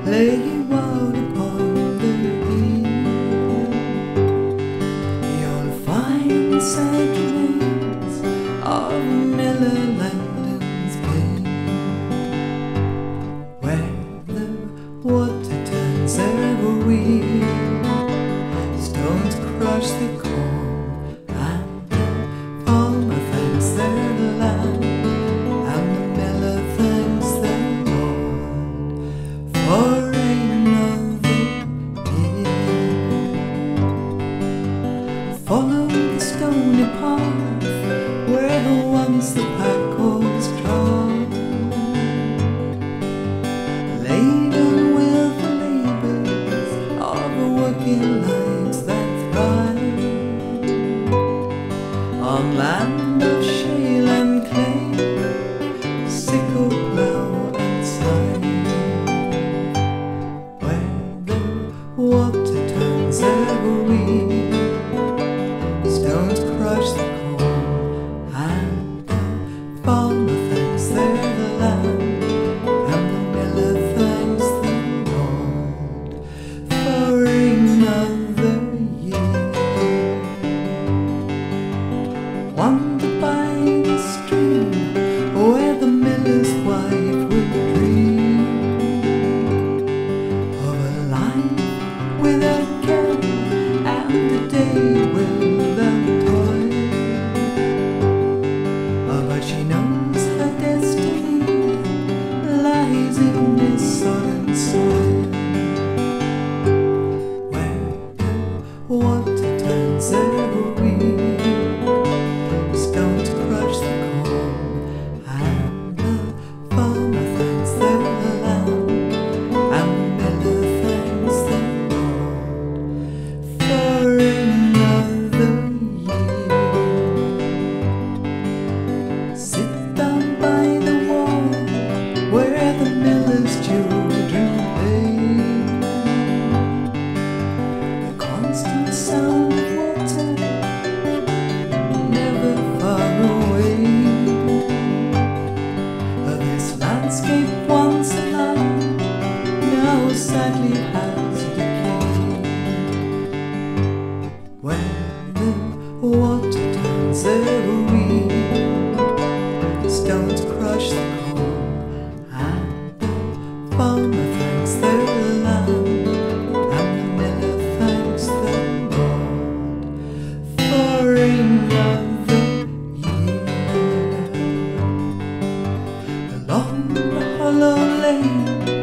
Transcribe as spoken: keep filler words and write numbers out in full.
lay you out upon the hill. You'll find the sad remains of Miller Langdon's plain, where the water turns ever wheel, stones crush the corn, and the farmer thanks their land, and the miller thanks their Lord for another year. Follow the stony path where once the pack horse trod, laden with the labours of the working lives that thrive on land of shale and clay, sickle, plough and scythe, where the water turns ever wheel, stones crush the corn, and the farmer thanks their land, and the miller thanks the Lord for another year. Wander by the stream where the miller's wife would dream of a life without care and a day without toil. Oh, but she knows her destiny lies in this sodden soil, where the water turns ever wheel, stones crush the corn, and the farmer thanks their land, and the miller thanks the Lord for another year. Sit down by the wall where the miller's children play, the constant sound of water never far away. This landscape once alive now sadly has decayed, where the water turns ever wheel, stones crush the corn, and the farmer thanks their land, and the miller thanks the Lord for another year. Along the hollow lane